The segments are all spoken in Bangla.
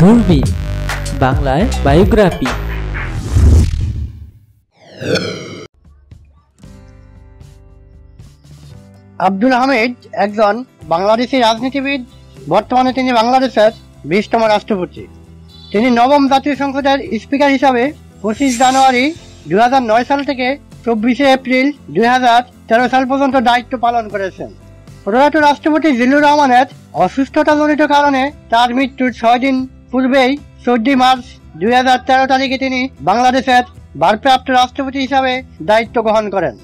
দূরবীন বাংলায় বায়োগ্রাফি। আব্দুল হামিদ একজন বাংলাদেশি রাজনীতিবিদ। বর্তমানে তিনি বাংলাদেশের 20তম রাষ্ট্রপতি। তিনি নবম জাতীয় সংসদের স্পিকার হিসাবে 25 জানুয়ারি 2009 সাল থেকে 24 এপ্রিল 2013 সাল পর্যন্ত দায়িত্ব পালন করেছেন। প্রয়াত রাষ্ট্রপতি জিল্লুর রহমানের অসুস্থতাজনিত কারণে তার মৃত্যুর 6 দিন পূর্বেই 14 মার্চ 2013 তারিখে তিনি বাংলাদেশের ভারপ্রাপ্ত রাষ্ট্রপতি হিসাবে দায়িত্ব গ্রহণ করেন।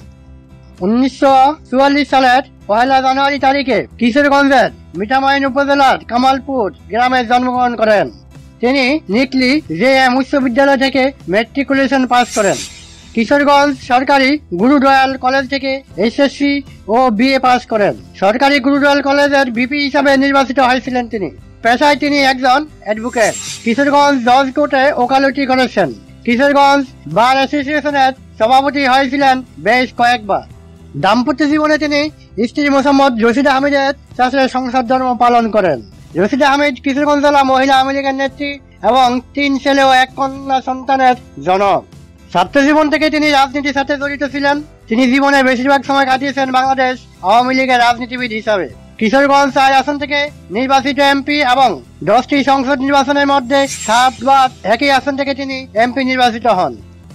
1944 সালের 1 জানুয়ারি তারিখে কিশোরগঞ্জের মিঠামইন উপজেলার কামালপুর গ্রামে জন্মগ্রহণ করেন। তিনি নিকলি জে.এম উচ্চ বিদ্যালয় থেকে ম্যাট্রিকুলেশন পাস করেন। কিশোরগঞ্জ সরকারি গুরুদয়াল কলেজ থেকে এসএসসি ও বিএ পাস করেন। সরকারি গুরুদয়াল কলেজের ভিপি হিসাবে নির্বাচিত হয়েছিলেন তিনি। পেশায় তিনি একজন অ্যাডভোকেট। কিশোরগঞ্জ জজ কোর্টে ওকালতি করেছেন। কিশোরগঞ্জ বার অ্যাসোসিয়েশনের সভাপতি হয়েছিলেন বেশ কয়েকবার। দাম্পত্য জীবনে তিনি স্ত্রী মোহাম্মদ রশিদা হামিদের সাথে সংসার ধর্ম পালন করেন। রশিদা হামিদ কিশোরগঞ্জ জেলা মহিলা আওয়ামী লীগের নেত্রী এবং 3 ছেলে ও 1 কন্যা সন্তানের জনক। ছাত্র জীবন থেকে তিনি রাজনীতির সাথে জড়িত ছিলেন। তিনি জীবনের বেশিরভাগ সময় কাটিয়েছেন বাংলাদেশ আওয়ামী লীগের রাজনীতিবিদ হিসাবে। কিশোরগঞ্জ 4 আসন থেকে নির্বাচিত এমপি এবং 10টি সংসদ নির্বাচনের মধ্যে 7 বার একই আসন থেকে তিনি এমপি নির্বাচিত হন।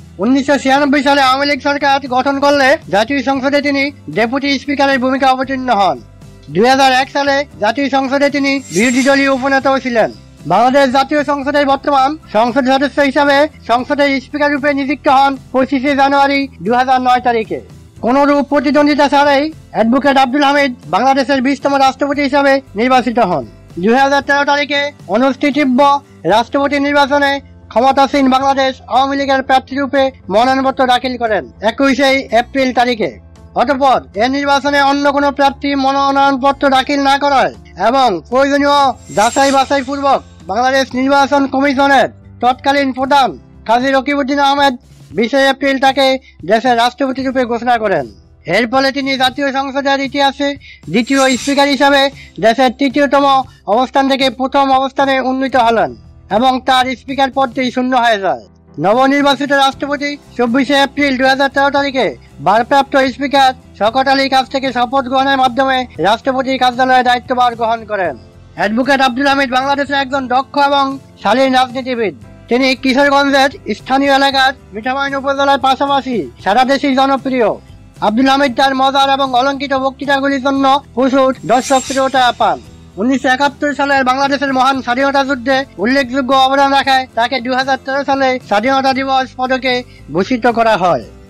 1996 সালে আওয়ামী লীগ সরকার গঠন করলে জাতীয় সংসদে তিনি ডেপুটি স্পিকারের ভূমিকা অবতীর্ণ হন। 2001 সালে জাতীয় সংসদে তিনি বিরোধী দলীয় উপনেতাও ছিলেন। বাংলাদেশ জাতীয় সংসদের বর্তমান সংসদ সদস্য হিসাবে সংসদের স্পিকার রূপে নিযুক্ত হন 25 জানুয়ারি 2009 তারিখে। কোনরূপ প্রতিদ্বন্দ্বিতা ছাড়াই অ্যাডভোকেট আব্দুল হামিদ বাংলাদেশের 20তম রাষ্ট্রপতি হিসাবে নির্বাচিত হন। 2013 তারিখে অনুষ্ঠিত রাষ্ট্রপতি নির্বাচনে ক্ষমতাসীন বাংলাদেশ আওয়ামী লীগের প্রার্থী রূপে মনোনয়নপত্র দাখিল করেন 21 এপ্রিল তারিখে। অতঃপর এ নির্বাচনে অন্য কোনো প্রার্থী মনোনয়নপত্র দাখিল না করায় এবং প্রয়োজনীয় যাচাই বাছাই পূর্বক বাংলাদেশ নির্বাচন কমিশনের তৎকালীন প্রধান কাজী রকিবউদ্দিন আহমেদ 20 এপ্রিল তাকে দেশের রাষ্ট্রপতি রূপে ঘোষণা করেন। এর ফলে তিনি জাতীয় সংসদের ইতিহাসে দ্বিতীয় স্পিকার হিসাবে দেশের 3য়তম অবস্থান থেকে প্রথম অবস্থানে উন্নীত হলেন এবং তার স্পিকার পদটি শূন্য হয়ে যায়। নবনির্বাচিত রাষ্ট্রপতি 24 এপ্রিল 2013 তারিখে ভারপ্রাপ্ত স্পিকার শওকত আলীর কাছ থেকে শপথ গ্রহণের মাধ্যমে রাষ্ট্রপতির কার্যালয়ে দায়িত্বভার গ্রহণ করেন। অ্যাডভোকেট আব্দুল হামিদ বাংলাদেশের একজন দক্ষ এবং শালীন রাজনীতিবিদ। তিনি কিশোরগঞ্জের স্থানীয় এলাকার মিঠামইন উপজেলার পাশাপাশি সারা দেশেই জনপ্রিয়। আব্দুল হামিদ তার মজার এবং অলঙ্কিত বক্তৃতাগুলির জন্য প্রচুর দর্শকপ্রিয়তা পান। 1971 সালের বাংলাদেশের মহান স্বাধীনতা যুদ্ধে উল্লেখযোগ্য অবদান রাখায় তাকে 2013 সালে স্বাধীনতা দিবস পদকে ভূষিত করা হয়।